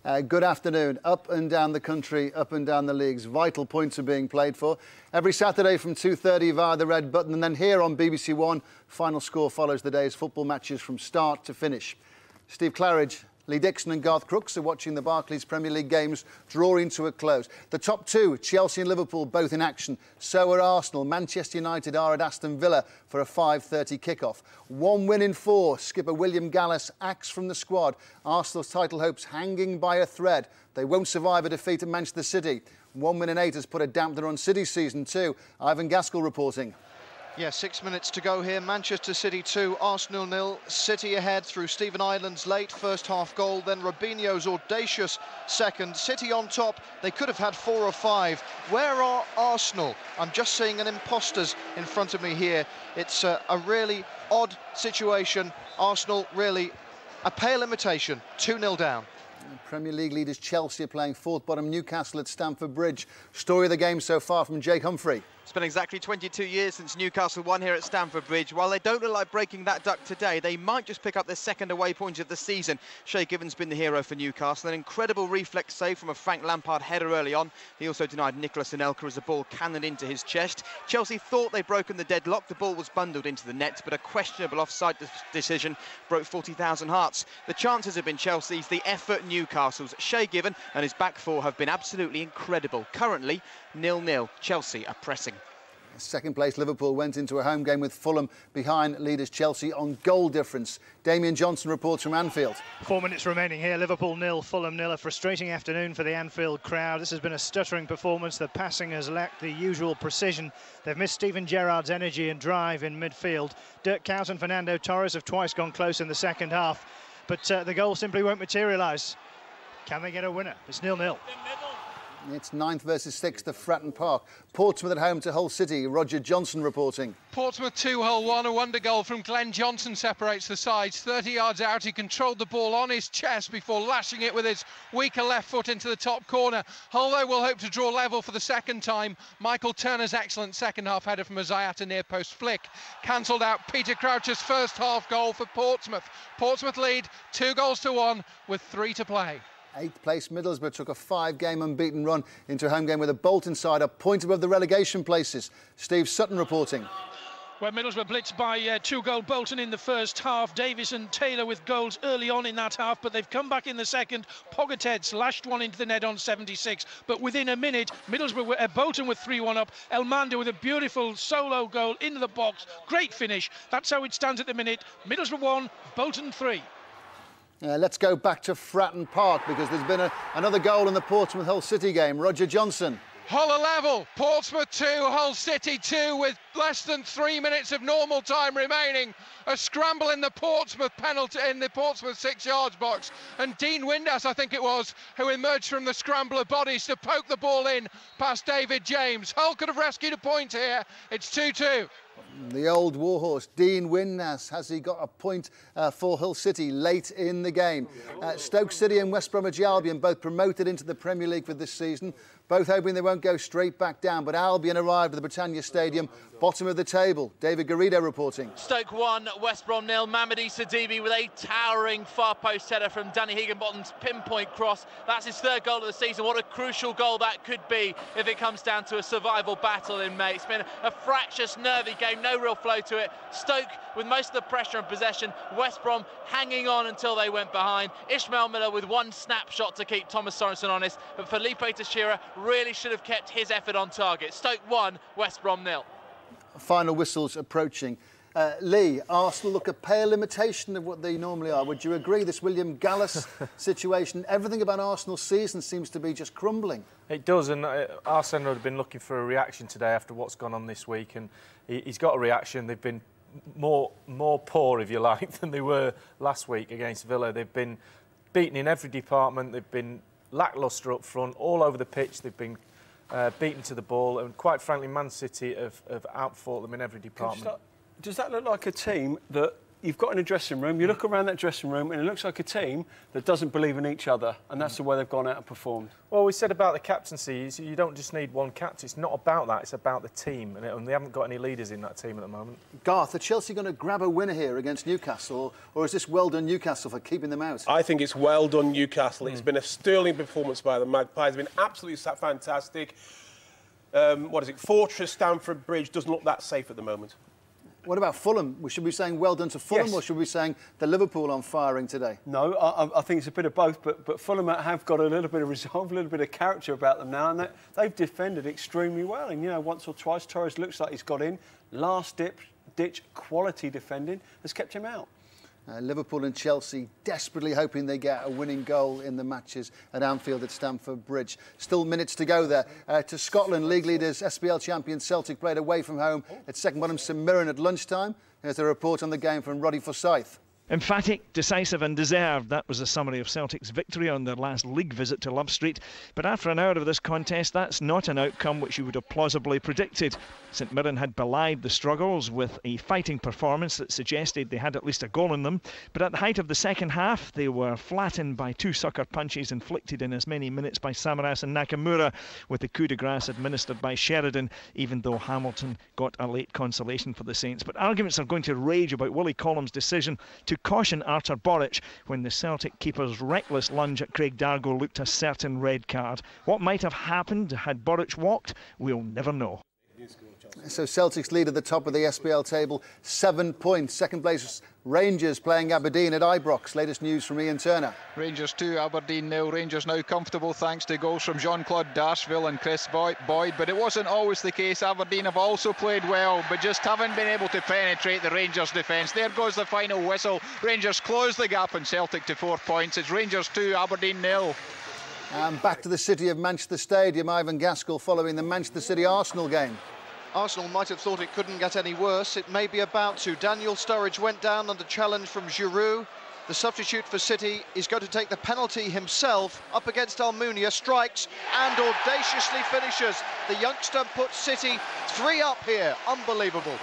Good afternoon. Up and down the country, up and down the leagues, vital points are being played for. Every Saturday from 2:30 via the red button, and then here on BBC One, Final Score follows the day's football matches from start to finish. Steve Claridge, Lee Dixon and Garth Crooks are watching the Barclays Premier League games drawing to a close. The top two, Chelsea and Liverpool, both in action. So are Arsenal. Manchester United are at Aston Villa for a 5:30 kickoff. 1 win in 4. Skipper William Gallas axed from the squad. Arsenal's title hopes hanging by a thread. They won't survive a defeat at Manchester City. 1 win in 8 has put a dampener on City's season too. Ivan Gaskell reporting. Yeah, 6 minutes to go here. Manchester City 2, Arsenal 0. City ahead through Stephen Ireland's late first half goal, then Robinho's audacious second. City on top. They could have had 4 or 5. Where are Arsenal? I'm just seeing an imposters in front of me here. It's a really odd situation. Arsenal really a pale imitation. 2-0 down. Premier League leaders Chelsea are playing fourth bottom Newcastle at Stamford Bridge. Story of the game so far from Jake Humphrey. It's been exactly 22 years since Newcastle won here at Stamford Bridge. While they don't look like breaking that duck today, they might just pick up their second away point of the season. Shay Given's been the hero for Newcastle. An incredible reflex save from a Frank Lampard header early on. He also denied Nicolas Anelka as the ball cannoned into his chest. Chelsea thought they'd broken the deadlock. The ball was bundled into the net, but a questionable offside decision broke 40,000 hearts. The chances have been Chelsea's, the effort Newcastle's. Shay Given and his back four have been absolutely incredible. Currently, 0-0. Chelsea are pressing. Second place Liverpool went into a home game with Fulham behind leaders Chelsea on goal difference. Damien Johnson reports from Anfield. 4 minutes remaining here. Liverpool 0, Fulham 0. A frustrating afternoon for the Anfield crowd. This has been a stuttering performance. The passing has lacked the usual precision. They've missed Steven Gerrard's energy and drive in midfield. Dirk Kuyt and Fernando Torres have twice gone close in the second half, but the goal simply won't materialise. Can they get a winner? It's 0-0. It's 9th versus 6th at Fratton Park. Portsmouth at home to Hull City. Roger Johnson reporting. Portsmouth 2, Hull 1. A wonder goal from Glenn Johnson separates the sides. 30 yards out, he controlled the ball on his chest before lashing it with his weaker left foot into the top corner. Hull, though, will hope to draw level for the second time. Michael Turner's excellent second-half header from a Zayata near-post flick cancelled out Peter Crouch's first-half goal for Portsmouth. Portsmouth lead 2-1 with 3 to play. 8th place Middlesbrough took a 5-game unbeaten run into a home game with a Bolton side a point above the relegation places. Steve Sutton reporting. Well, Middlesbrough blitzed by 2-goal Bolton in the first half. Davis and Taylor with goals early on in that half, but they've come back in the second. Pogatetz lashed one into the net on 76, but within a minute, Bolton were 3-1 up. Elmander with a beautiful solo goal into the box. Great finish. That's how it stands at the minute. Middlesbrough 1, Bolton 3. Let's go back to Fratton Park because there's been another goal in the Portsmouth-Hull City game. Roger Johnson. Hull level, Portsmouth 2, Hull City 2 with less than 3 minutes of normal time remaining. A scramble in the Portsmouth penalty in the Portsmouth 6-yard box, and Dean Windass, I think it was, who emerged from the scramble of bodies to poke the ball in past David James. Hull could have rescued a point here. It's 2-2. The old warhorse, Dean Windass, has he got a point for Hull City late in the game? Stoke City and West Bromwich Albion both promoted into the Premier League for this season, both hoping they won't go straight back down, but Albion arrived at the Britannia Stadium, bottom of the table. David Garrido reporting. Stoke 1, West Brom 0. Mamadi Sidibe with a towering far post header from Danny Higginbottom's pinpoint cross. That's his 3rd goal of the season. What a crucial goal that could be if it comes down to a survival battle in May. It's been a fractious, nervy game, no real flow to it. Stoke with most of the pressure and possession. West Brom hanging on until they went behind. Ishmael Miller with one snapshot to keep Thomas Sorensen honest, but Felipe Teixeira really should have kept his effort on target. Stoke 1, West Brom 0. Final whistles approaching. Lee, Arsenal look a pale imitation of what they normally are. Would you agree? This William Gallas situation, everything about Arsenal's season seems to be just crumbling. It does, and Arsenal have been looking for a reaction today after what's gone on this week, and he's got a reaction. They've been more poor, if you like, than they were last week against Villa. They've been beaten in every department. They've been lacklustre up front, all over the pitch. They've been beaten to the ball, and quite frankly, Man City have outfought them in every department. Does that look like a team that you've got in a dressing room, you look around that dressing room and it looks like a team that doesn't believe in each other, and that's the way they've gone out and performed. Well, we said about the captaincy, you don't just need one captain. It's not about that, it's about the team, and they haven't got any leaders in that team at the moment. Garth, are Chelsea going to grab a winner here against Newcastle, or is this well done Newcastle for keeping them out? I think it's well done Newcastle. It's been a sterling performance by the Magpies. It's been absolutely fantastic. Fortress Stamford Bridge doesn't look that safe at the moment. What about Fulham? Should we be saying well done to Fulham, yes, or should we be saying the Liverpool on firing today? No, I think it's a bit of both, but Fulham have got a little bit of resolve, a little bit of character about them now, and they've defended extremely well. And, you know, once or twice, Torres looks like he's got in. Last-ditch quality defending has kept him out. Liverpool and Chelsea desperately hoping they get a winning goal in the matches at Anfield at Stamford Bridge. Still minutes to go there. To Scotland, league leaders SPL champion Celtic played away from home at second bottom St Mirren at lunchtime. Here's a report on the game from Roddy Forsyth. Emphatic, decisive and deserved. That was a summary of Celtic's victory on their last league visit to Love Street. But after an hour of this contest, that's not an outcome which you would have plausibly predicted. St Mirren had belied the struggles with a fighting performance that suggested they had at least a goal in them. But at the height of the second half, they were flattened by two sucker punches inflicted in as many minutes by Samaras and Nakamura, with the coup de grace administered by Sheridan, even though Hamilton got a late consolation for the Saints. But arguments are going to rage about Willie Collum's decision to caution Artur Boruc when the Celtic keeper's reckless lunge at Craig Dargo looked a certain red card. What might have happened had Boruc walked, we'll never know. So Celtic's lead at the top of the SPL table, 7 points. Second place Rangers playing Aberdeen at Ibrox. Latest news from Ian Turner. Rangers 2, Aberdeen 0. Rangers now comfortable thanks to goals from Jean-Claude Dashville and Chris Boyd. But it wasn't always the case. Aberdeen have also played well, but just haven't been able to penetrate the Rangers defence. There goes the final whistle. Rangers close the gap on Celtic to 4 points. It's Rangers 2, Aberdeen 0. And back to the city of Manchester Stadium. Ivan Gaskell following the Manchester City-Arsenal game. Arsenal might have thought it couldn't get any worse. It may be about to. Daniel Sturridge went down under challenge from Giroud. The substitute for City is going to take the penalty himself up against Almunia, strikes and audaciously finishes. The youngster puts City 3 up here. Unbelievable.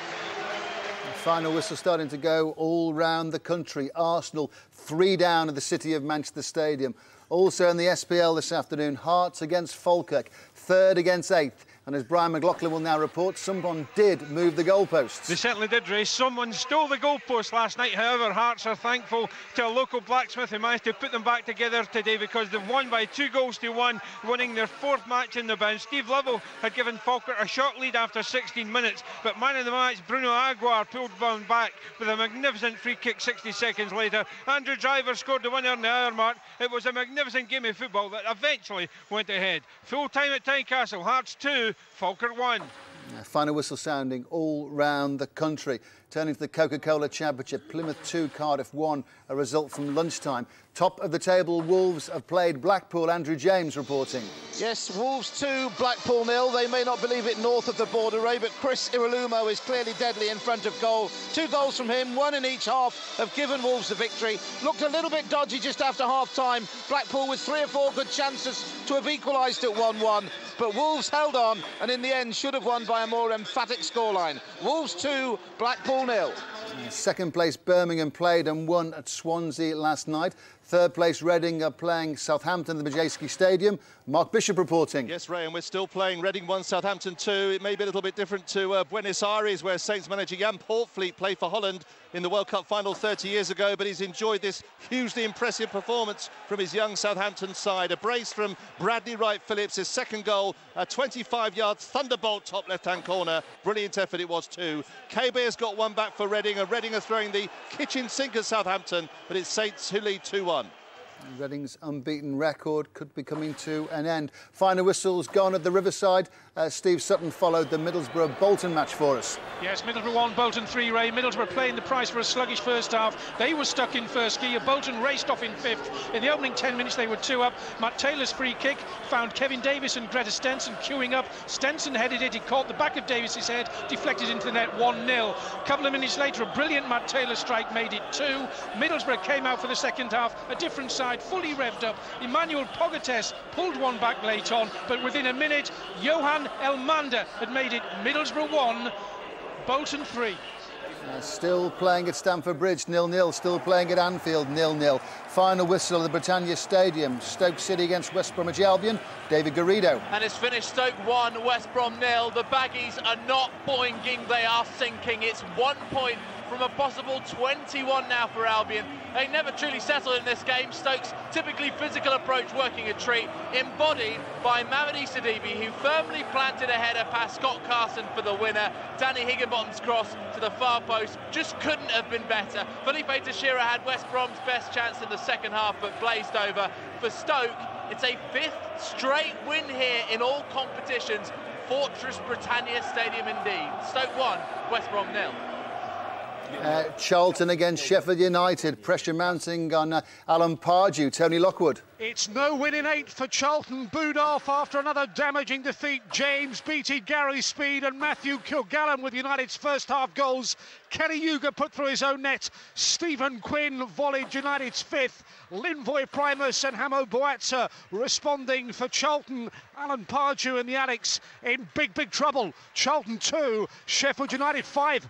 The final whistle starting to go all round the country. Arsenal 3 down at the city of Manchester Stadium. Also in the SPL this afternoon, Hearts against Falkirk, 3rd against 8th. And as Brian McLaughlin will now report, someone did move the goalposts. They certainly did, Ray. Someone stole the goalpost last night. However, Hearts are thankful to a local blacksmith who managed to put them back together today, because they've won by 2-1, winning their 4th match in the bounce. Steve Lovell had given Falkirk a short lead after 16 minutes, but man of the match, Bruno Aguiar, pulled one back with a magnificent free kick 60 seconds later. Andrew Driver scored the winner in the hour mark. It was a magnificent game of football that eventually went ahead. Full time at Tynecastle, Hearts 2, Falkirk 1. Final whistle sounding all round the country. Turning to the Coca-Cola Championship, Plymouth 2, Cardiff 1, a result from lunchtime. Top of the table, Wolves have played Blackpool. Andrew James reporting. Yes, Wolves 2, Blackpool 0. They may not believe it north of the border, Ray, but Chris Iralumo is clearly deadly in front of goal. 2 goals from him, 1 in each half, have given Wolves the victory. Looked a little bit dodgy just after half-time. Blackpool with 3 or 4 good chances to have equalised at 1-1. But Wolves held on and in the end should have won by a more emphatic scoreline. Wolves 2, Blackpool 0. Second place Birmingham played and won at Swansea last night. Third place Reading are playing Southampton at the Madejski Stadium. Mark Bishop reporting. Yes, Ray, and we're still playing Reading 1, Southampton 2. It may be a little bit different to Buenos Aires, where Saints manager Jan Poortvliet played for Holland in the World Cup final 30 years ago, but he's enjoyed this hugely impressive performance from his young Southampton side. A brace from Bradley Wright-Phillips, his second goal, a 25-yard thunderbolt top left-hand corner. Brilliant effort it was too. KB has got one back for Reading, and Reading are throwing the kitchen sink at Southampton, but it's Saints who lead 2-1. Reading's unbeaten record could be coming to an end. Final whistles gone at the Riverside. Steve Sutton followed the Middlesbrough-Bolton match for us. Yes, Middlesbrough 1, Bolton 3, Ray. Middlesbrough playing the price for a sluggish first half. They were stuck in first gear. Bolton raced off in 5th. In the opening 10 minutes, they were 2 up. Matt Taylor's free kick found Kevin Davis and Greta Stenson queuing up. Stenson headed it. He caught the back of Davis's head, deflected into the net, 1-0. A couple of minutes later, a brilliant Matt Taylor strike made it 2. Middlesbrough came out for the second half, a different side, fully revved up. Emmanuel Pogates pulled one back late on, but within a minute, Johan Elmander had made it Middlesbrough 1, Bolton 3. Still playing at Stamford Bridge, 0-0. Still playing at Anfield, 0-0. Final whistle at the Britannia Stadium. Stoke City against West Bromwich Albion. David Garrido. And it's finished Stoke 1, West Brom 0. The Baggies are not boinging, they are sinking. It's 1 point from a possible 21 now for Albion. They never truly settled in this game. Stoke's typically physical approach working a treat, embodied by Mamadi Sidibe, who firmly planted a header past Scott Carson for the winner. Danny Higginbottom's cross to the far post just couldn't have been better. Felipe Teixeira had West Brom's best chance in the second half, but blazed over. For Stoke, it's a 5th straight win here in all competitions. Fortress Britannia Stadium indeed. Stoke 1, West Brom 0. Charlton against Sheffield United. Pressure mounting on Alan Pardew. Tony Lockwood. It's no win in 8 for Charlton, booed off after another damaging defeat. James Beattie, Gary Speed and Matthew Kilgallen with United's first half goals. Kenny Yuga put through his own net. Stephen Quinn volleyed United's 5th. Linvoy Primus and Hamo Boatsa responding for Charlton. Alan Pardew and the Addicts in big trouble. Charlton 2, Sheffield United 5.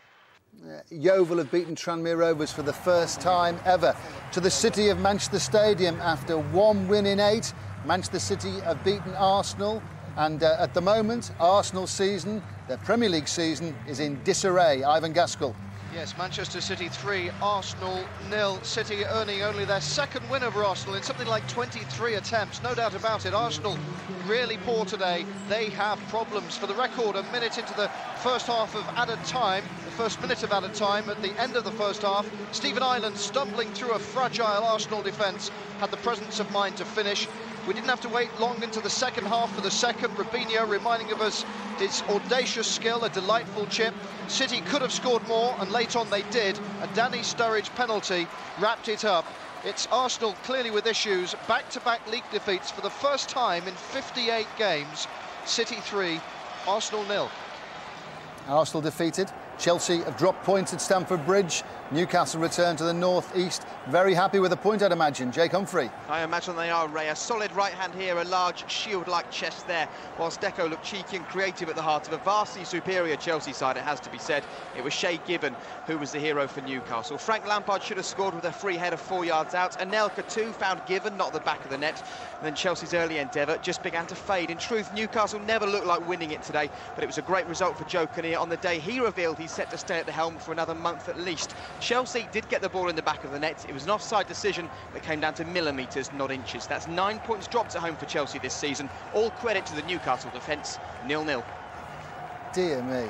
Yeovil have beaten Tranmere Rovers for the first time ever to the City of Manchester Stadium after 1 win in 8. Manchester City have beaten Arsenal, and at the moment, Arsenal's season, their Premier League season, is in disarray. Ivan Gaskell. Yes, Manchester City 3, Arsenal 0. City earning only their second win over Arsenal in something like 23 attempts. No doubt about it. Arsenal really poor today. They have problems. For the record, a minute into the first half of added time, the first minute of added time, at the end of the first half, Stephen Ireland, stumbling through a fragile Arsenal defence, had the presence of mind to finish. We didn't have to wait long into the second half for the second. Robinho reminding of us his audacious skill, a delightful chip. City could have scored more, and late on they did. A Danny Sturridge penalty wrapped it up. It's Arsenal clearly with issues. Back-to-back league defeats for the first time in 58 games. City 3, Arsenal 0. Arsenal defeated. Chelsea have dropped points at Stamford Bridge. Newcastle return to the north-east. Very happy with a point, I'd imagine. Jake Humphrey. I imagine they are, Ray. A solid right hand here, a large shield-like chest there, whilst Deco looked cheeky and creative at the heart of a vastly superior Chelsea side, it has to be said. It was Shea Given who was the hero for Newcastle. Frank Lampard should have scored with a free header 4 yards out. Anelka too found Given, not the back of the net. And then Chelsea's early endeavour just began to fade. In truth, Newcastle never looked like winning it today, but it was a great result for Joe Kinnear on the day he revealed he's set to stay at the helm for another month at least. Chelsea did get the ball in the back of the net. It was an offside decision that came down to millimetres, not inches. That's 9 points dropped at home for Chelsea this season. All credit to the Newcastle defence. 0-0. Dear me.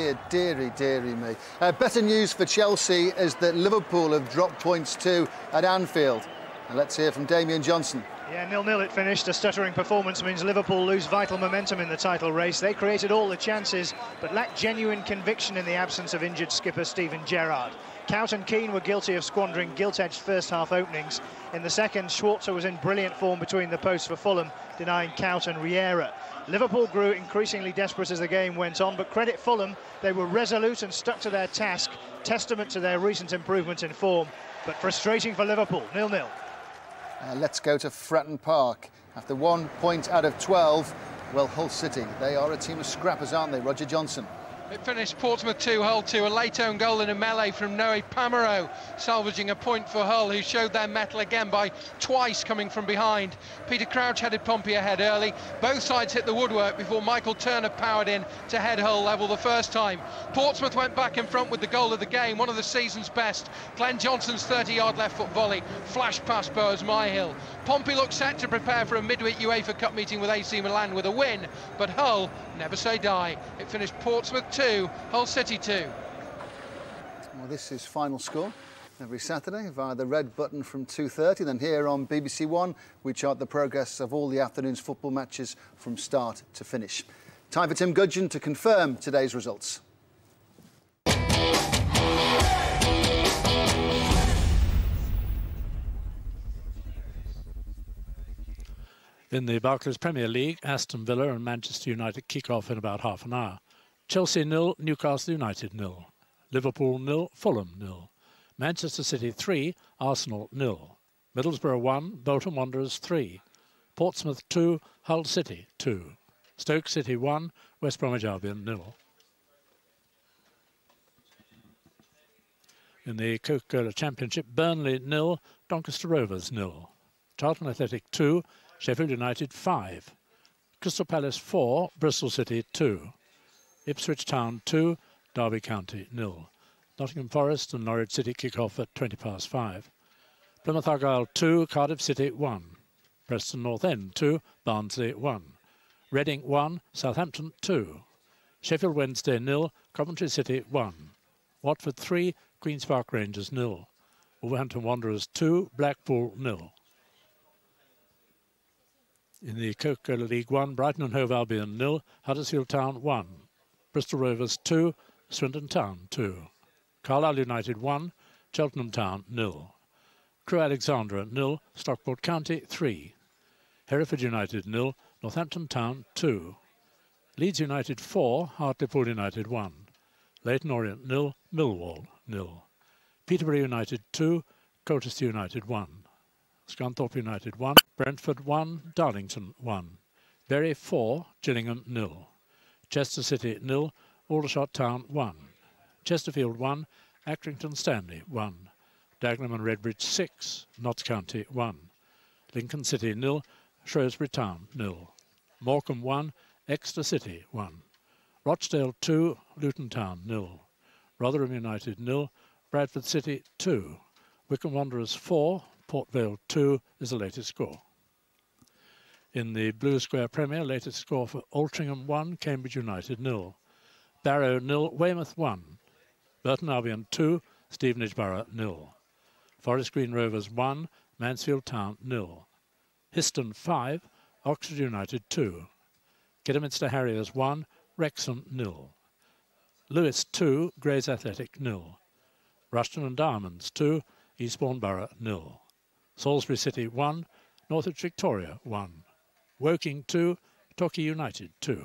Deary me. Better news for Chelsea is that Liverpool have dropped points too at Anfield. And let's hear from Damian Johnson. Yeah, 0-0 it finished. A stuttering performance means Liverpool lose vital momentum in the title race. They created all the chances, but lacked genuine conviction in the absence of injured skipper Steven Gerrard. Cout and Keane were guilty of squandering gilt-edged first-half openings. In the second, Schwarzer was in brilliant form between the posts for Fulham, denying Cout and Riera. Liverpool grew increasingly desperate as the game went on, but credit Fulham, they were resolute and stuck to their task, testament to their recent improvement in form. But frustrating for Liverpool, 0-0. Let's go to Fratton Park. After 1 point out of 12, well, Hull City, they are a team of scrappers, aren't they? Roger Johnson. It finished Portsmouth 2, Hull 2, a late own goal in a melee from Noe Pamaro, salvaging a point for Hull, who showed their mettle again by twice coming from behind. Peter Crouch headed Pompey ahead early. Both sides hit the woodwork before Michael Turner powered in to head Hull level the first time. Portsmouth went back in front with the goal of the game, one of the season's best. Glenn Johnson's 30-yard left foot volley flashed past Boaz Myhill. Pompey looked set to prepare for a midweek UEFA Cup meeting with AC Milan with a win, but Hull never say die. It finished Portsmouth 2, Hull City 2. Well, this is Final Score every Saturday via the red button from 2:30. Then here on BBC One, we chart the progress of all the afternoon's football matches from start to finish. Time for Tim Gudgeon to confirm today's results. In the Barclays Premier League, Aston Villa and Manchester United kick off in about half an hour. Chelsea 0, Newcastle United 0. Liverpool 0, Fulham 0. Manchester City 3, Arsenal 0. Middlesbrough 1, Bolton Wanderers 3. Portsmouth 2, Hull City 2. Stoke City 1, West Bromwich Albion 0. In the Coca-Cola Championship, Burnley 0, Doncaster Rovers 0. Charlton Athletic 2, Sheffield United 5. Crystal Palace 4, Bristol City 2. Ipswich Town 2, Derby County 0. Nottingham Forest and Norwich City kick off at 5:20. Plymouth Argyle 2, Cardiff City 1. Preston North End 2, Barnsley 1. Reading 1, Southampton 2. Sheffield Wednesday 0, Coventry City 1. Watford 3, Queen's Park Rangers 0. Wolverhampton Wanderers 2, Blackpool 0. In the Coca-Cola League 1, Brighton and Hove Albion 0, Huddersfield Town 1. Bristol Rovers 2, Swindon Town 2. Carlisle United 1, Cheltenham Town 0. Crewe Alexandra 0, Stockport County 3. Hereford United 0, Northampton Town 2. Leeds United 4, Hartlepool United 1. Leyton Orient 0, Millwall 0. Peterborough United 2, Colchester United 1. Scunthorpe United 1, Brentford 1, Darlington 1. Bury 4, Gillingham 0. Chester City 0, Aldershot Town 1. Chesterfield 1, Accrington Stanley 1. Dagenham and Redbridge 6, Notts County 1. Lincoln City 0, Shrewsbury Town 0. Morecambe 1, Exeter City 1. Rochdale 2, Luton Town 0. Rotherham United 0, Bradford City 2. Wycombe Wanderers 4, Port Vale 2 is the latest score. In the Blue Square Premier, latest score for Altrincham 1, Cambridge United 0. Barrow 0, Weymouth 1. Burton Albion 2, Stevenage Borough 0. Forest Green Rovers 1, Mansfield Town 0. Histon 5, Oxford United 2. Kidderminster Harriers 1, Wrexham 0. Lewis 2, Grays Athletic 0. Rushton and Diamonds 2, Eastbourne Borough 0. Salisbury City 1, Northwich Victoria 1. Woking 2, Torquay United 2.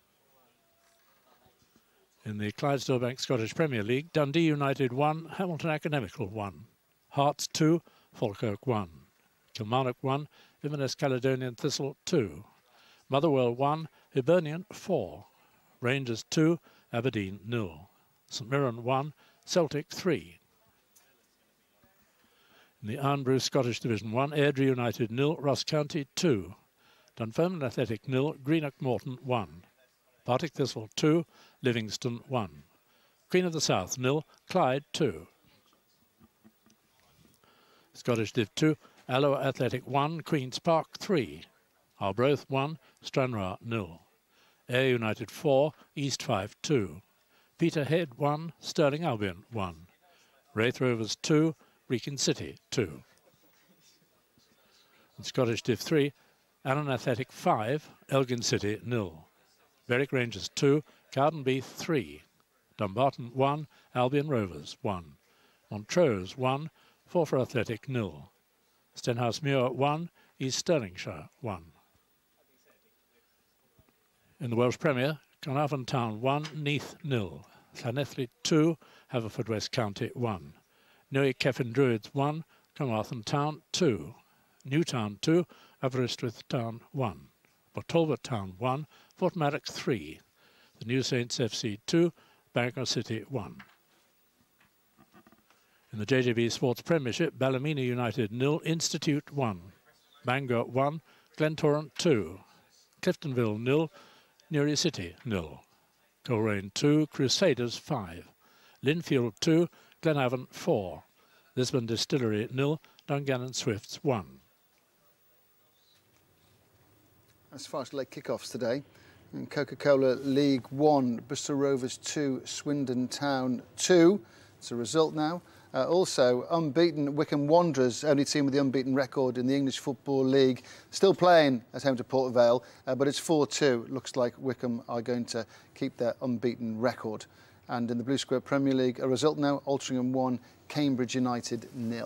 In the Clydesdale Bank Scottish Premier League, Dundee United 1, Hamilton Academical 1. Hearts 2, Falkirk 1. Kilmarnock 1, Inverness Caledonian Thistle 2. Motherwell 1, Hibernian 4. Rangers 2, Aberdeen 0. St Mirren 1, Celtic 3. In the Arnbrew Scottish Division 1, Airdrie United 0, Ross County 2. Dunfermline Athletic 0, Greenock Morton 1. Partick Thistle 2, Livingston 1. Queen of the South 0, Clyde 2. Scottish Div 2, Alloa Athletic 1, Queen's Park 3. Arbroath 1, Stranraer 0. Ayr United 4, East 5 2. Peterhead 1, Stirling Albion 1. Wraith Rovers 2, Wrekin City 2. In Scottish Div 3, Allen Athletic 5, Elgin City 0. Berwick Rangers 2, Cardenbeath 3. Dumbarton 1, Albion Rovers 1. Montrose 1, Forfar Athletic 0. Stenhousemuir 1, East Stirlingshire 1. In the Welsh Premier, Carnarvon Town 1, Neath 0. Llanelli 2, Haverfordwest County 1. Newey Cefn Druids 1, Carmarthen Town 2. Newtown 2, Aberystwyth Town 1. Botolva Town 1, Fort Maddox 3. The New Saints FC 2, Bangor City 1. In the JJB Sports Premiership, Ballymena United 0, Institute 1. Bangor 1, Glentoran 2. Cliftonville 0, Newry City 0. Coleraine 2, Crusaders 5. Linfield 2, Glenavon 4. Lisbon Distillery 0, Dungannon Swifts 1. As far as late kickoffs today, in Coca-Cola League 1, Bristol Rovers 2, Swindon Town 2. It's a result now. Also, unbeaten Wycombe Wanderers, only team with the unbeaten record in the English Football League, still playing at home to Port Vale, but it's 4-2. Looks like Wycombe are going to keep their unbeaten record. And in the Blue Square Premier League, a result now, Altrincham 1, Cambridge United 0.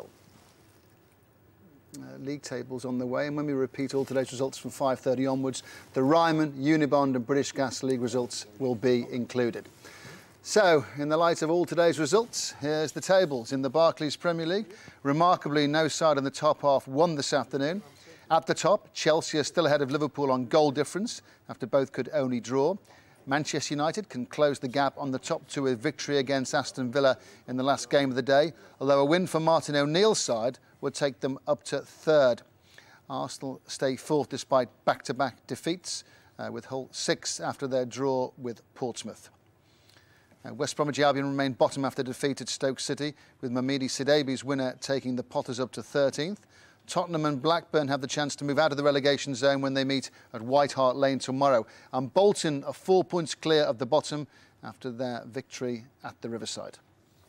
League tables on the way, and when we repeat all today's results from 5:30 onwards, the Ryman, Unibond and British Gas League results will be included. So, in the light of all today's results, here's the tables. In the Barclays Premier League, remarkably, no side in the top half won this afternoon. At the top, Chelsea are still ahead of Liverpool on goal difference, after both could only draw. Manchester United can close the gap on the top two with victory against Aston Villa in the last game of the day, although a win for Martin O'Neill's side would take them up to third. Arsenal stay fourth despite back-to-back defeats, with Hull sixth after their draw with Portsmouth. West Bromwich Albion remain bottom after defeat at Stoke City, with Mamidi Sidibe's winner taking the Potters up to 13th. Tottenham and Blackburn have the chance to move out of the relegation zone when they meet at White Hart Lane tomorrow. And Bolton are 4 points clear of the bottom after their victory at the Riverside.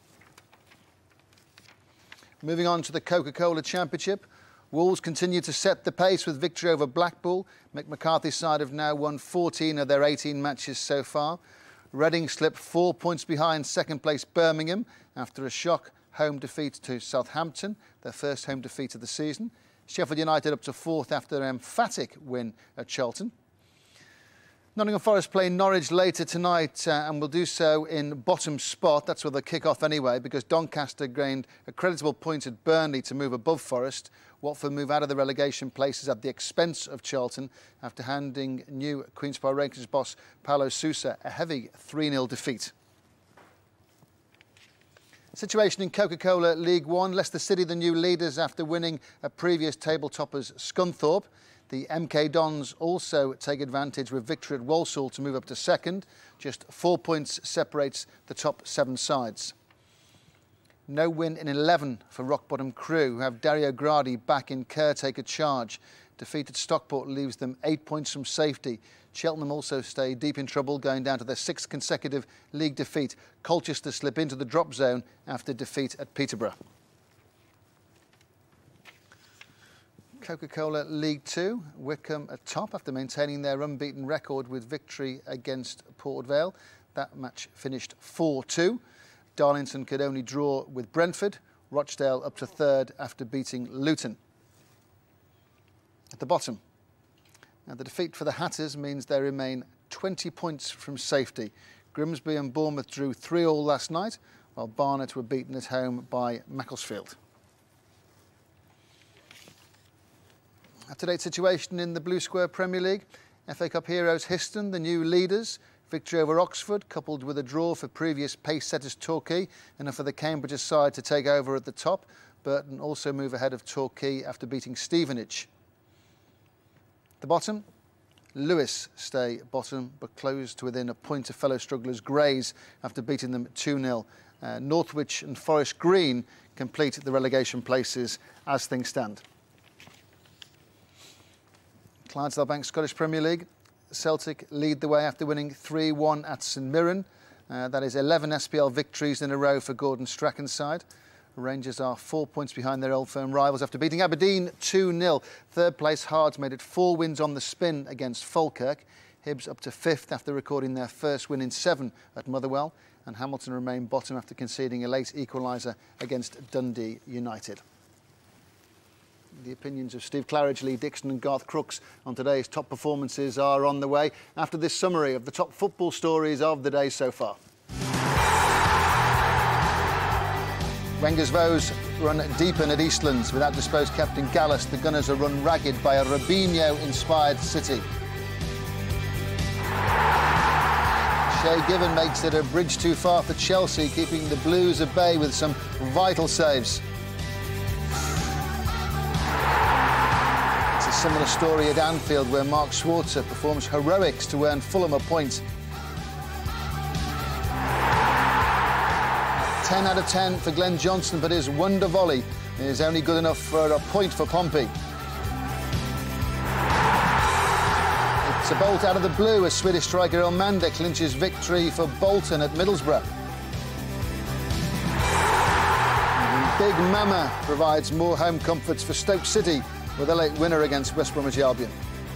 Moving on to the Coca-Cola Championship. Wolves continue to set the pace with victory over Blackpool. Mick McCarthy's side have now won 14 of their 18 matches so far. Reading slipped 4 points behind second place Birmingham after a shock home defeat to Southampton, their first home defeat of the season. Sheffield United up to fourth after an emphatic win at Charlton. Nottingham Forest play Norwich later tonight and will do so in bottom spot. That's where they'll kick off anyway, because Doncaster gained a creditable point at Burnley to move above Forest. Watford move out of the relegation places at the expense of Charlton after handing new Queen's Park Rangers boss Paulo Sousa a heavy 3-0 defeat. Situation in Coca-Cola League One. Leicester City the new leaders after winning a previous table toppers Scunthorpe. The MK Dons also take advantage with victory at Walsall to move up to second. Just 4 points separates the top 7 sides. No win in 11 for Rock Bottom Crew, who have Dario Gradi back in caretaker charge. Defeat at Stockport leaves them 8 points from safety. Cheltenham also stay deep in trouble, going down to their 6th consecutive league defeat. Colchester slip into the drop zone after defeat at Peterborough. Coca-Cola League 2, Wycombe at top after maintaining their unbeaten record with victory against Port Vale. That match finished 4-2. Darlington could only draw with Brentford. Rochdale up to third after beating Luton. At the bottom, now the defeat for the Hatters means they remain 20 points from safety. Grimsby and Bournemouth drew 3-3 last night, while Barnet were beaten at home by Macclesfield. Up-to-date situation in the Blue Square Premier League. FA Cup heroes Histon, the new leaders. Victory over Oxford, coupled with a draw for previous pace-setters Torquay, enough for the Cambridge side to take over at the top. Burton also move ahead of Torquay after beating Stevenage. The bottom, Lewis stay bottom, but close to within a point of fellow strugglers Grays after beating them 2-0. Northwich and Forest Green complete the relegation places as things stand. Clydesdale Bank Scottish Premier League. Celtic lead the way after winning 3-1 at St Mirren. That is 11 SPL victories in a row for Gordon Strachan's side. Rangers are 4 points behind their old firm rivals after beating Aberdeen 2-0. Third place Hearts made it 4 wins on the spin against Falkirk. Hibs up to 5th after recording their first win in 7 at Motherwell. And Hamilton remain bottom after conceding a late equaliser against Dundee United. The opinions of Steve Claridge, Lee Dixon and Garth Crooks on today's top performances are on the way after this summary of the top football stories of the day so far. Wenger's Vos run deepen at Eastlands without disposed captain Gallus. The Gunners are run ragged by a Robinho-inspired City. Shay Given makes it a bridge too far for Chelsea, keeping the Blues at bay with some vital saves. It's a similar story at Anfield, where Mark Schwarzer performs heroics to earn Fulham a point. 10 out of 10 for Glenn Johnson, but his wonder volley is only good enough for a point for Pompey. It's a bolt out of the blue as Swedish striker Elmander clinches victory for Bolton at Middlesbrough. And Big Mama provides more home comforts for Stoke City with a late winner against West Bromwich Albion.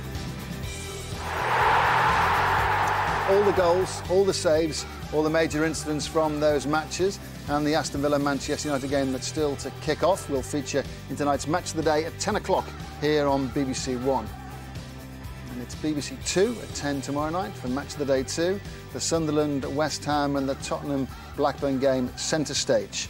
All the goals, all the saves, all the major incidents from those matches, and the Aston Villa Manchester United game that's still to kick off will feature in tonight's Match of the Day at 10 o'clock here on BBC One. And it's BBC Two at 10 tomorrow night for Match of the Day 2. The Sunderland, West Ham and the Tottenham Blackburn game centre stage.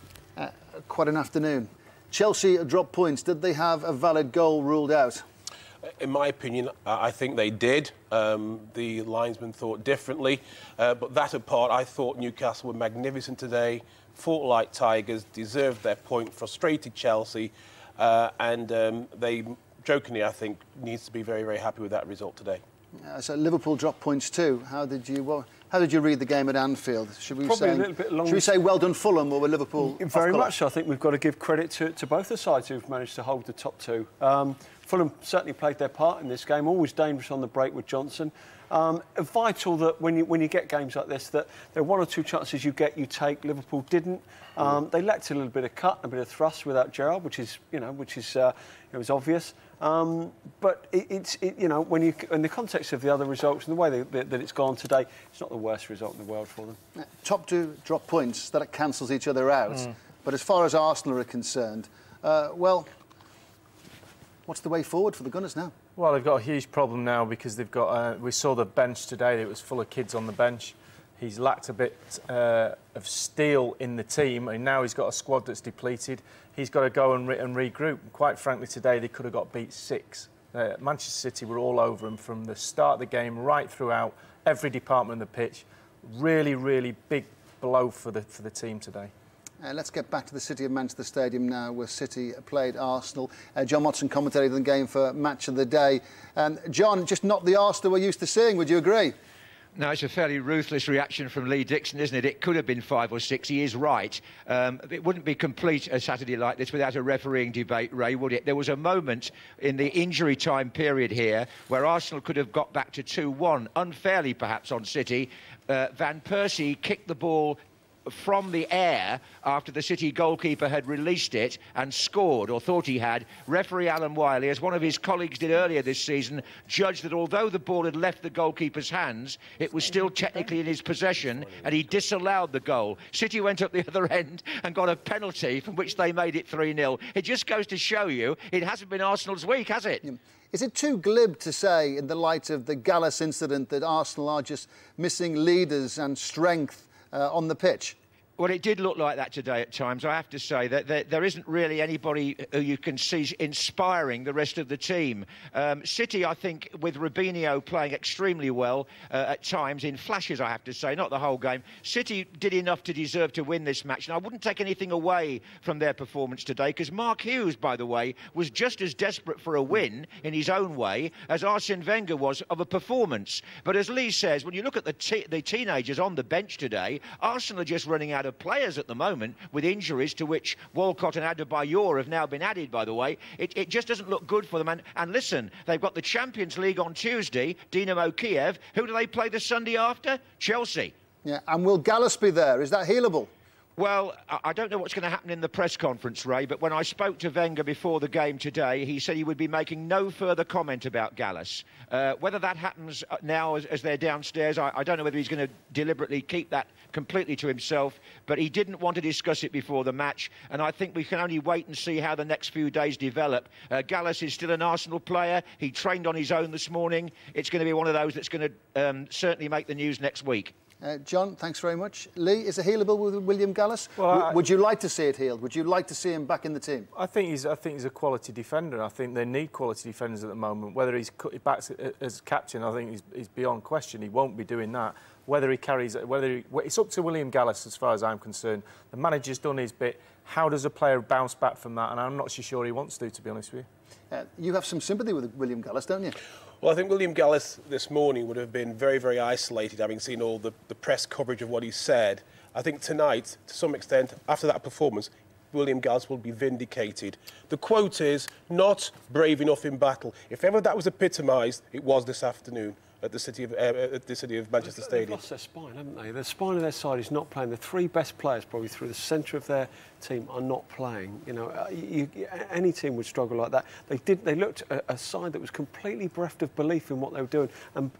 Quite an afternoon. Chelsea dropped points. Did they have a valid goal ruled out? In my opinion, I think they did. The linesman thought differently. But that apart, I thought Newcastle were magnificent today, fought like tigers, deserved their point, frustrated Chelsea, and they, jokingly, I think, needs to be very, very happy with that result today. So Liverpool dropped points too. How did you read the game at Anfield? Should we Probably say, a little bit long. should we say well done Fulham, or were Liverpool Very much so. I think we've got to give credit to both the sides who've managed to hold the top two. Fulham certainly played their part in this game, always dangerous on the break with Johnson. Vital that when you get games like this, that there are one or two chances you take. Liverpool didn't. They lacked a little bit of cut, a bit of thrust without Gerrard, which was obvious. But when you, in the context of the other results and the way that it's gone today, it's not the worst result in the world for them. Top two drop points, that it cancels each other out. But as far as Arsenal are concerned, well, what's the way forward for the Gunners now? Well, they've got a huge problem now because they've got. We saw the bench today; it was full of kids on the bench. He's lacked a bit of steel in the team, and now he's got a squad that's depleted. He's got to go and regroup. Quite frankly, today they could have got beat 6. Manchester City were all over him from the start of the game right throughout every department of the pitch. Really, really big blow for the team today. Let's get back to the City of Manchester Stadium now, where City played Arsenal. John Motson commentated the game for Match of the Day. John, just not the Arsenal we're used to seeing, would you agree? No, it's a fairly ruthless reaction from Lee Dixon, isn't it? It could have been 5 or 6. He is right. It wouldn't be complete a Saturday like this without a refereeing debate, Ray, would it? There was a moment in the injury time period here where Arsenal could have got back to 2-1, unfairly perhaps on City. Van Persie kicked the ball from the air after the City goalkeeper had released it and scored, or thought he had. Referee Alan Wiley, as one of his colleagues did earlier this season, judged that although the ball had left the goalkeeper's hands, it was still technically in his possession, and he disallowed the goal. City went up the other end and got a penalty from which they made it 3-0. It just goes to show you it hasn't been Arsenal's week, has it? Is it too glib to say, in the light of the Gallas incident, that Arsenal are just missing leaders and strength on the pitch? Well, it did look like that today at times. I have to say that there isn't really anybody who you can see inspiring the rest of the team. City, I think, with Robinho playing extremely well at times, in flashes, I have to say, not the whole game. City did enough to deserve to win this match, and I wouldn't take anything away from their performance today, because Mark Hughes, by the way, was just as desperate for a win in his own way as Arsene Wenger was of a performance. But as Lee says, when you look at the teenagers on the bench today, Arsenal are just running out of players at the moment with injuries, to which Walcott and Adebayor have now been added, by the way. It just doesn't look good for them. And listen, they've got the Champions League on Tuesday, Dinamo Kiev. Who do they play the Sunday after? Chelsea. Yeah, and will Gallas be there? Is that healable? Well, I don't know what's going to happen in the press conference, Ray, but when I spoke to Wenger before the game today, he said he would be making no further comment about Gallas. Whether that happens now as they're downstairs, I don't know whether he's going to deliberately keep that completely to himself, but he didn't want to discuss it before the match, and I think we can only wait and see how the next few days develop. Gallas is still an Arsenal player. He trained on his own this morning. It's going to be one of those that's going to certainly make the news next week. John, thanks very much. Lee, is it healable with William Gallas? Well, would you like to see it healed? Would you like to see him back in the team? I think he's a quality defender. I think they need quality defenders at the moment. Whether he's back as captain, I think he's beyond question. He won't be doing that. Whether he carries, it's up to William Gallas as far as I'm concerned. The manager's done his bit. How does a player bounce back from that? And I'm not so sure he wants to be honest with you. You have some sympathy with William Gallas, don't you? Well, I think William Gallas this morning would have been very, very isolated, having seen all the press coverage of what he said. I think tonight, to some extent, after that performance, William Gallas will be vindicated. The quote is, not brave enough in battle. If ever that was epitomised, it was this afternoon at the City of Manchester Stadium. They've lost their spine, haven't they? The spine of their side is not playing. The 3 best players, probably through the centre of their team, are not playing. You know, any team would struggle like that. They looked at a side that was completely bereft of belief in what they were doing,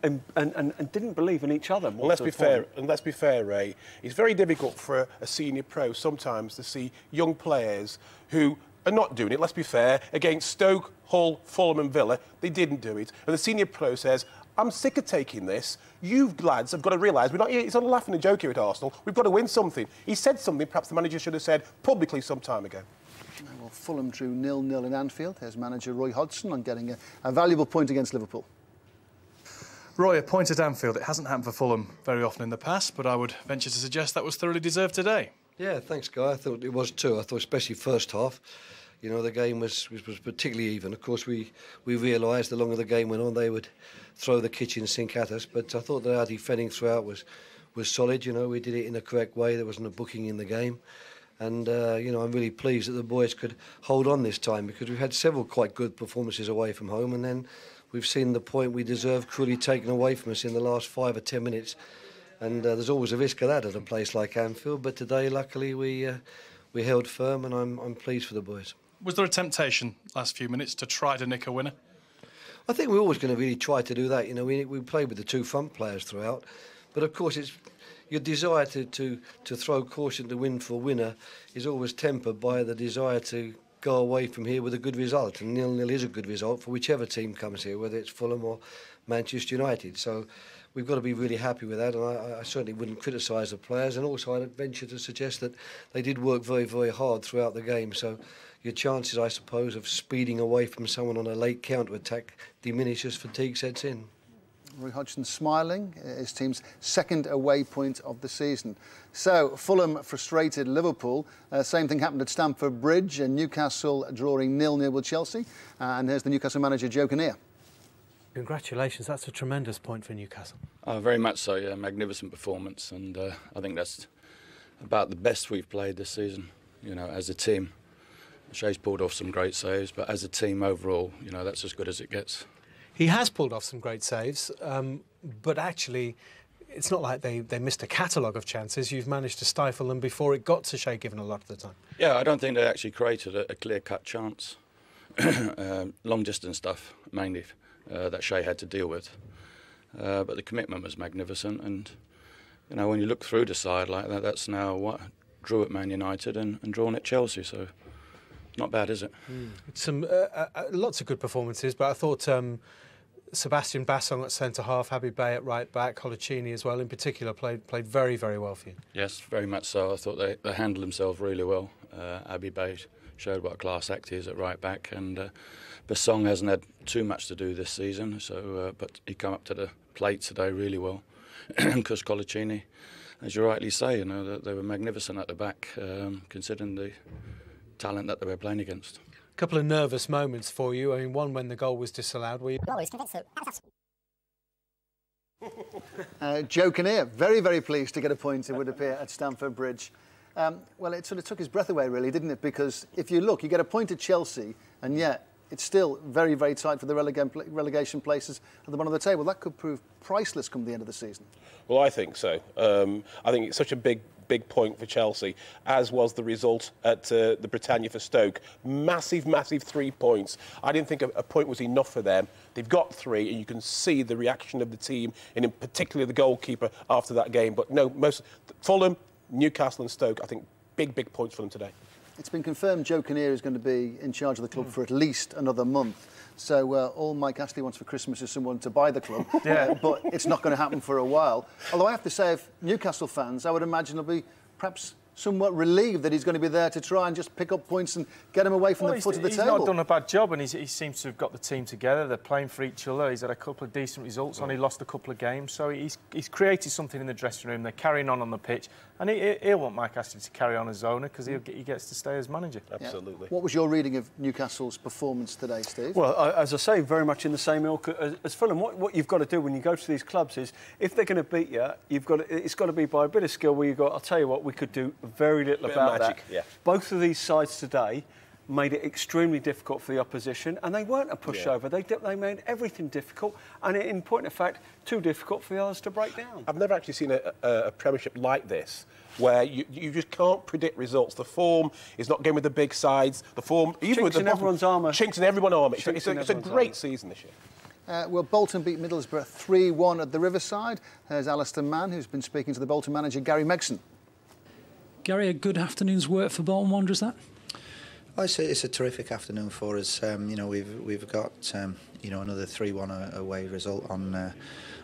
and didn't believe in each other. Well, let's be fair, Ray. It's very difficult for a senior pro sometimes to see young players who are not doing it. Let's be fair. Against Stoke, Hull, Fulham, and Villa, they didn't do it, and the senior pro says, I'm sick of taking this. You lads have got to realise we're not here. It's not a laughing and joke here at Arsenal. We've got to win something. He said something perhaps the manager should have said publicly some time ago. Well, Fulham drew 0-0 in Anfield. There's manager Roy Hodgson on getting a valuable point against Liverpool. Roy, a point at Anfield. It hasn't happened for Fulham very often in the past, but I would venture to suggest that was thoroughly deserved today. Yeah, thanks, Guy. I thought it was too. I thought especially first half, you know, the game was particularly even. Of course, we realised the longer the game went on, they would throw the kitchen sink at us. But I thought that our defending throughout was solid. You know, we did it in the correct way. There wasn't a booking in the game. And, you know, I'm really pleased that the boys could hold on this time, because we've had several quite good performances away from home, and then we've seen the point we deserve cruelly taken away from us in the last 5 or 10 minutes. And there's always a risk of that at a place like Anfield. But today, luckily, we held firm, and I'm pleased for the boys. Was there a temptation last few minutes to try to nick a winner? I think we're always going to really try to do that. You know, we played with the 2 front players throughout. But, of course, it's your desire to throw caution to win for a winner is always tempered by the desire to go away from here with a good result. And 0-0 is a good result for whichever team comes here, whether it's Fulham or Manchester United. So we've got to be really happy with that, and I certainly wouldn't criticise the players. And also I'd venture to suggest that they did work very, very hard throughout the game. So your chances, I suppose, of speeding away from someone on a late counter-attack diminish as fatigue sets in. Roy Hodgson smiling, his team's second away point of the season. So, Fulham frustrated Liverpool. Same thing happened at Stamford Bridge, and Newcastle drawing 0-0 with Chelsea. And here's the Newcastle manager, Joe Kinnear. Congratulations, that's a tremendous point for Newcastle. Very much so, yeah. Magnificent performance, and I think that's about the best we've played this season, you know, as a team. Shea's pulled off some great saves, but as a team overall, you know, that's as good as it gets. He has pulled off some great saves, but actually it's not like they missed a catalogue of chances. You've managed to stifle them before it got to Shea Given a lot of the time. Yeah, I don't think they actually created a clear-cut chance. Long-distance stuff, mainly, that Shea had to deal with. But the commitment was magnificent, and, you know, when you look through the side like that, that's now what drew at Man United and drawn at Chelsea, so not bad, is it? Some lots of good performances, but I thought Sebastian Bassong at centre-half, Habib Bey at right-back, Colaccini as well, in particular, played very, very well for you. Yes, very much so. I thought they handled themselves really well. Habib Bey showed what a class act he is at right-back, and Bassong hasn't had too much to do this season, so but he come up to the plate today really well. Because Colaccini, as you rightly say, you know, they were magnificent at the back, considering the talent that they were playing against. A couple of nervous moments for you. I mean, one when the goal was disallowed. Were you always convinced Joe Kinnear, very, very pleased to get a point, it would appear, at Stamford Bridge. Well, it sort of took his breath away, really, didn't it? Because if you look, you get a point at Chelsea, and yet it's still very, very tight for the relegation places at the bottom of the table. That could prove priceless come the end of the season. Well, I think so. I think it's such a big point for Chelsea, as was the result at the Britannia for Stoke. Massive 3 points. I didn't think a point was enough for them. They've got 3, and you can see the reaction of the team, and in particular the goalkeeper after that game. But no, Fulham, Newcastle and Stoke, I think big points for them today. It's been confirmed Joe Kinnear is going to be in charge of the club for at least another month. So all Mike Astley wants for Christmas is someone to buy the club. But it's not going to happen for a while. Although I have to say, if Newcastle fans, I would imagine, will be perhaps somewhat relieved that he's going to be there to try and just pick up points and get him away from the foot of the table. He's not done a bad job, and he seems to have got the team together. They're playing for each other. He's had a couple of decent results, only lost a couple of games. So he's created something in the dressing room. They're carrying on the pitch. And he'll want Mike Astley to carry on as owner, because he gets to stay as manager. Absolutely. What was your reading of Newcastle's performance today, Steve? Well, as I say, very much in the same ilk as Fulham. What you've got to do when you go to these clubs is, if they're going to beat you, it's got to be by a bit of skill. Where I'll tell you what, we could do very little about magic, that. yeah. Both of these sides today made it extremely difficult for the opposition, and they weren't a pushover. They made everything difficult, and in point of fact, too difficult for the others to break down. I've never actually seen a Premiership like this, where you just can't predict results. The form is not going with the big sides. The form, even with the everyone's armour. Chinks in everyone's armour. It's a great season this year. Well, Bolton beat Middlesbrough 3-1 at the Riverside. There's Alistair Mann, who's been speaking to the Bolton manager, Gary Megson. Gary, a good afternoon's work for Bolton Wanderers, that? Well, it's a terrific afternoon for us. You know, we've got you know, another 3-1 away result on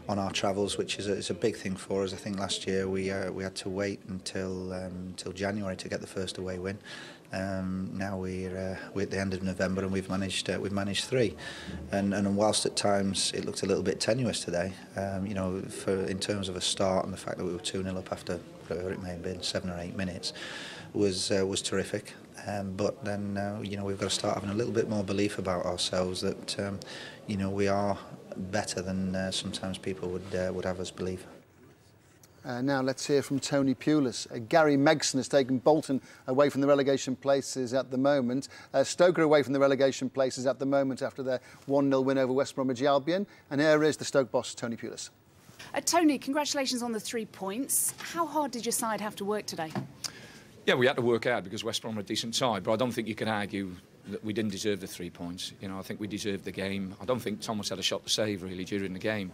on our travels, which is a big thing for us. I think last year we had to wait until January to get the first away win. Now we're at the end of November and we've managed 3, and whilst at times it looked a little bit tenuous today, you know, in terms of a start and the fact that we were 2-0 up after whatever it may have been 7 or 8 minutes was terrific. But then you know, we've got to start having a little bit more belief about ourselves that you know, we are better than sometimes people would have us believe. Now let's hear from Tony Pulis. Gary Megson has taken Bolton away from the relegation places at the moment. Stoke are away from the relegation places at the moment after their 1-0 win over West Bromwich Albion. And here is the Stoke boss, Tony Pulis. Tony, congratulations on the 3 points. How hard did your side have to work today? Yeah, we had to work hard because West Brom are a decent side, but I don't think you can argue that we didn't deserve the 3 points. You know, I think we deserved the game. I don't think Thomas had a shot to save really during the game.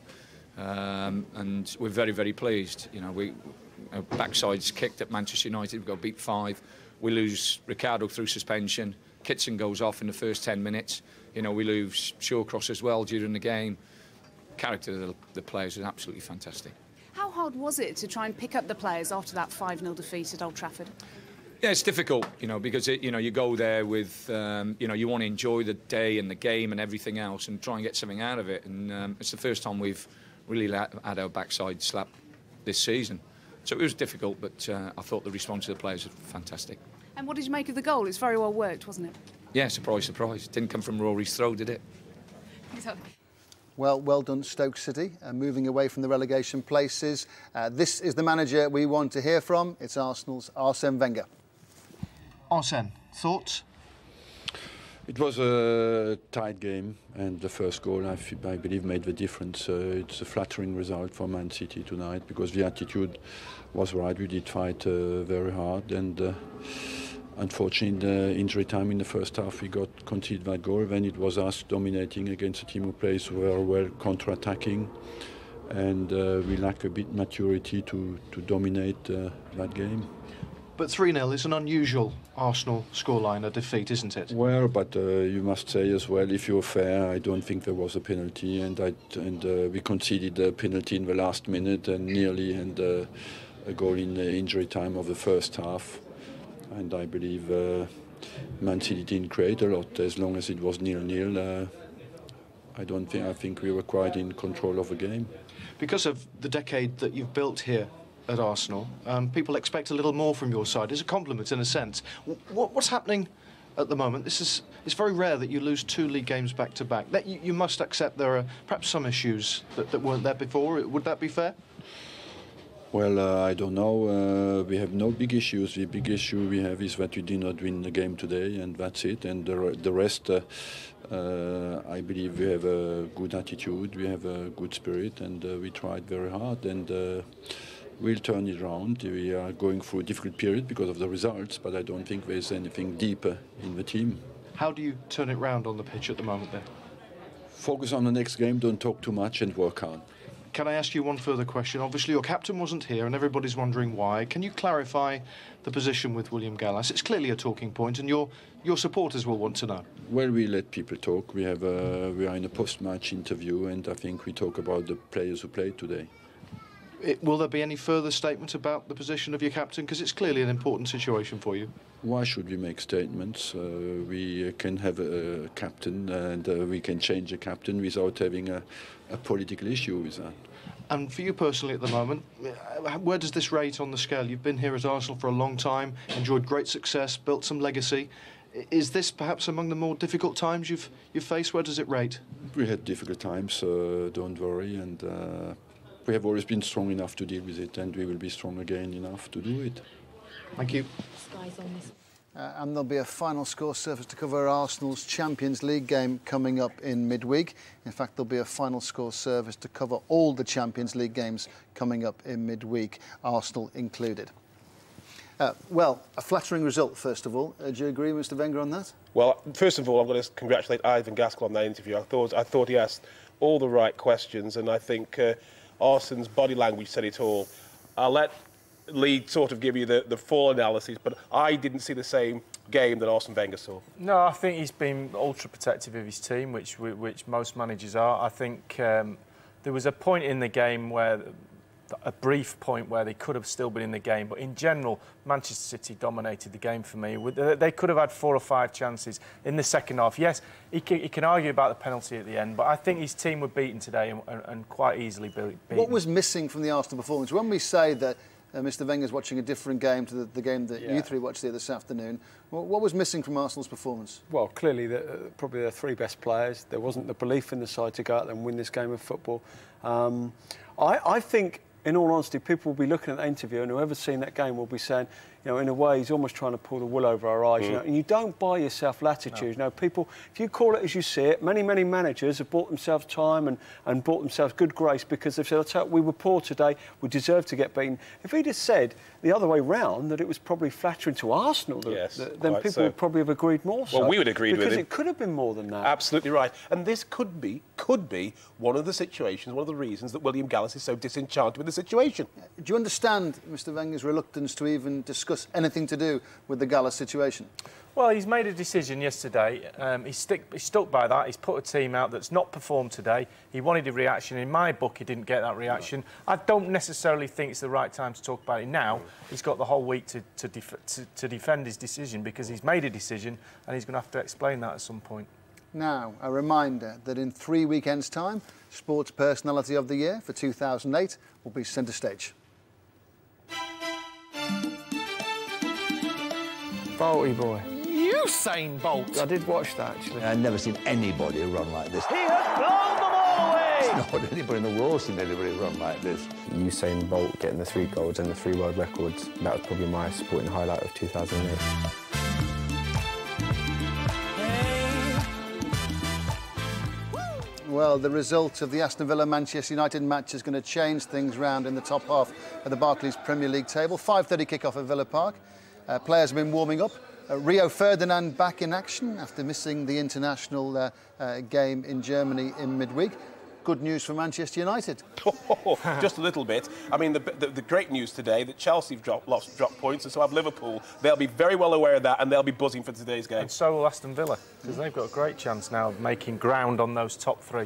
And we're very, very pleased. You know, backsides kicked at Manchester United. We got beat 5. We lose Ricardo through suspension. Kitson goes off in the first 10 minutes. You know, we lose Shawcross as well during the game. Character of the players was absolutely fantastic. How hard was it to try and pick up the players after that 5-0 defeat at Old Trafford? Yeah, it's difficult, you know, because you know, you go there with you know, you want to enjoy the day and the game and everything else and try and get something out of it. And it's the first time we've really had our backside slapped this season. So it was difficult, but I thought the response of the players was fantastic. And what did you make of the goal? It's very well worked, wasn't it? Yeah, surprise, surprise. Didn't come from Rory's throw, did it? Exactly. Well done, Stoke City, moving away from the relegation places. This is the manager we want to hear from. It's Arsenal's Arsene Wenger. Arsene, thoughts? It was a tight game, and the first goal, I believe, made the difference. It's a flattering result for Man City tonight because the attitude was right. We did fight very hard, and unfortunately, in the injury time in the first half, we got conceded that goal. Then it was us dominating against a team who plays very well, counter-attacking, and we lack a bit maturity to dominate that game. But 3-0 is an unusual Arsenal scoreline, a defeat, isn't it? Well, but you must say as well, if you're fair, I don't think there was a penalty, and we conceded a penalty in the last minute and nearly, and a goal in the injury time of the first half. And I believe Man City didn't create a lot as long as it was 0-0. I think we were quite in control of the game. Because of the decade that you've built here at Arsenal, people expect a little more from your side. It's a compliment in a sense. What's happening at the moment? It's very rare that you lose 2 league games back to back. You must accept there are perhaps some issues that weren't there before. Would that be fair? Well, I don't know. We have no big issues. The big issue we have is that we did not win the game today, and that's it. And the rest, I believe we have a good attitude, we have a good spirit, and we tried very hard. And we'll turn it around. We are going through a difficult period because of the results, but I don't think there's anything deeper in the team. How do you turn it round on the pitch at the moment then? Focus on the next game, don't talk too much, and work hard. Can I ask you one further question? Obviously, your captain wasn't here, and everybody's wondering why. Can you clarify the position with William Gallas? It's clearly a talking point, and your supporters will want to know. Well, we let people talk. We are in a post-match interview, and I think we talk about the players who played today. Will there be any further statement about the position of your captain? Because it's clearly an important situation for you. Why should we make statements? We can have a captain, and we can change a captain without having a political issue with that. And for you personally at the moment, where does this rate on the scale? You've been here at Arsenal for a long time, enjoyed great success, built some legacy. Is this perhaps among the more difficult times you've faced? Where does it rate? We had difficult times, don't worry, and we have always been strong enough to deal with it, and we will be strong again enough to do it. Thank you. And there'll be a final score surface to cover Arsenal's Champions League game coming up in midweek. In fact, there'll be a final score service to cover all the Champions League games coming up in midweek, Arsenal included. Well, a flattering result, first of all. Do you agree, Mr. Wenger, on that? Well, first of all, I'm going to congratulate Ivan Gaskell on that interview. I thought he asked all the right questions, and I think Arsene's body language said it all. I'll let Lee sort of give you the full analysis, but I didn't see the same game that Arsene Wenger saw. No, I think he's been ultra protective of his team, which most managers are. I think there was a point in the game where, a brief point where they could have still been in the game, but in general, Manchester City dominated the game for me. They could have had 4 or 5 chances in the second half. Yes, he can argue about the penalty at the end, but I think his team were beaten today and quite easily beaten. What was missing from the Arsenal performance? When we say that Mr Wenger's watching a different game to the game that you three watched here this afternoon, what was missing from Arsenal's performance? Well, clearly, probably their 3 best players. There wasn't the belief in the side to go out there and win this game of football. I think, in all honesty, people will be looking at the interview, and whoever's seen that game will be saying, you know, in a way, he's almost trying to pull the wool over our eyes. You know, and you don't buy yourself latitude. No. You know, people, if you call it as you see it, many managers have bought themselves time and bought themselves good grace because they've said, we were poor today, we deserve to get beaten. If he'd have said the other way round, that it was probably flattering to Arsenal, then people would probably have agreed more so. Well, we would agree with him. Because it could have been more than that. Absolutely right. And this could be one of the situations, one of the reasons that William Gallas is so disenchanted with the situation. Do you understand Mr Wenger's reluctance to even discuss anything to do with the Gallas situation? Well, he's made a decision yesterday. He's stuck by that. He's put a team out that's not performed today. He wanted a reaction. In my book, he didn't get that reaction. I don't necessarily think it's the right time to talk about it now. He's got the whole week to defend his decision because he's made a decision and he's going to have to explain that at some point. Now, a reminder that in 3 weekends' time, Sports Personality of the Year for 2008 will be centre stage. Bolty boy. Usain Bolt. I did watch that, actually. I've never seen anybody run like this. He has blown the ball away! Not anybody in the world seen anybody run like this. Usain Bolt getting the 3 golds and the 3 world records, that was probably my sporting highlight of 2008. Well, the result of the Aston Villa-Manchester United match is going to change things round in the top half of the Barclays Premier League table. 5:30 kick-off at Villa Park. Players have been warming up. Rio Ferdinand back in action after missing the international game in Germany in midweek. Good news for Manchester United. Just a little bit. I mean, the great news today that Chelsea have dropped points, and so have Liverpool. They'll be very well aware of that, and they'll be buzzing for today's game. And so will Aston Villa, because they've got a great chance now of making ground on those top 3.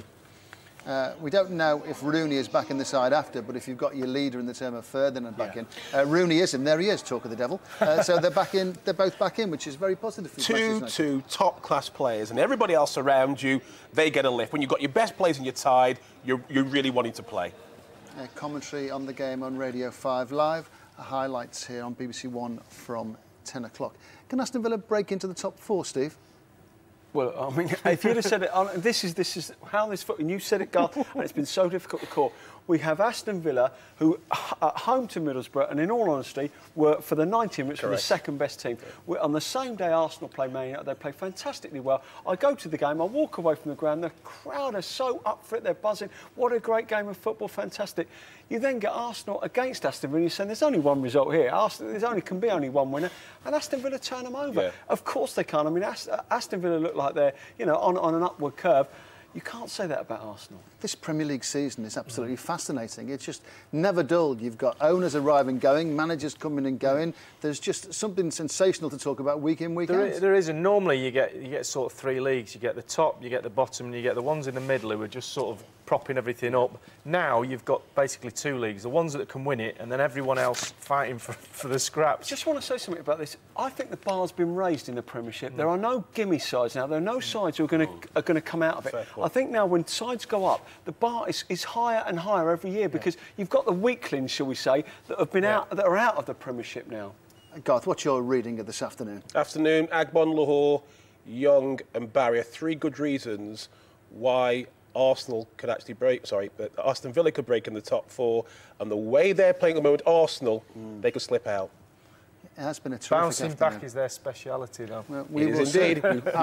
We don't know if Rooney is back in the side after, but if you've got your leader in the term of Ferdinand back in, Rooney is in. There he is, talk of the devil. So they're back in. They're both back in, which is very positive for two top-class players, and everybody else around you, they get a lift. When you've got your best players in your side, you're really wanting to play. Commentary on the game on Radio 5 Live. Highlights here on BBC One from 10 o'clock. Can Aston Villa break into the top 4, Steve? Well, I mean, if you'd have said it, this is how this foot, and you said it, Garth, and it's been so difficult to call. We have Aston Villa, who at home to Middlesbrough, and in all honesty, were for the 90 minutes were the second best team. On the same day Arsenal play Man United, they play fantastically well. I go to the game, I walk away from the ground, the crowd are so up for it, they're buzzing. What a great game of football, fantastic. You then get Arsenal against Aston Villa, and you're saying there's only one result here. Can be only one winner, and Aston Villa turn them over. Yeah. Of course they can. I mean, Aston Villa look like they're, you know, on an upward curve. You can't say that about Arsenal. This Premier League season is absolutely fascinating. It's just never dull. You've got owners arriving, going, managers coming and going. There's just something sensational to talk about week in, week out. There is, and normally you get sort of 3 leagues. You get the top, you get the bottom, and you get the ones in the middle who are just sort of propping everything up. Now you've got basically 2 leagues, the ones that can win it, and then everyone else fighting for the scraps. I just want to say something about this. I think the bar's been raised in the Premiership. There are no gimme sides now. There are no sides who are going to come out of it. I think now when sides go up, the bar is higher and higher every year because you've got the weaklings, shall we say, that have been out, that are out of the Premiership now. Garth, what's your reading of this afternoon? Agbon, Lahore, Young and Barry are 3 good reasons why Arsenal could actually Aston Villa could break in the top 4, and the way they're playing at the moment, Arsenal, they could slip out. It has been a terrific Bouncing afternoon. back is their speciality, though. Well, we will indeed.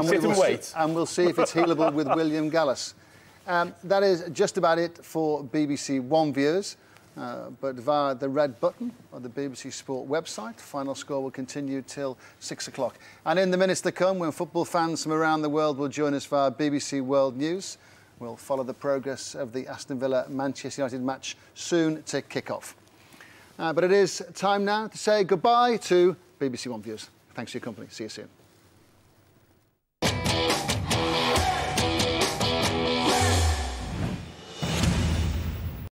And we'll see if it's healable with William Gallas. That is just about it for BBC One viewers. But via the red button on the BBC Sport website, final score will continue till 6 o'clock. And in the minutes to come, when football fans from around the world will join us via BBC World News, we'll follow the progress of the Aston Villa-Manchester United match soon to kick off. But it is time now to say goodbye to BBC One viewers. Thanks for your company. See you soon.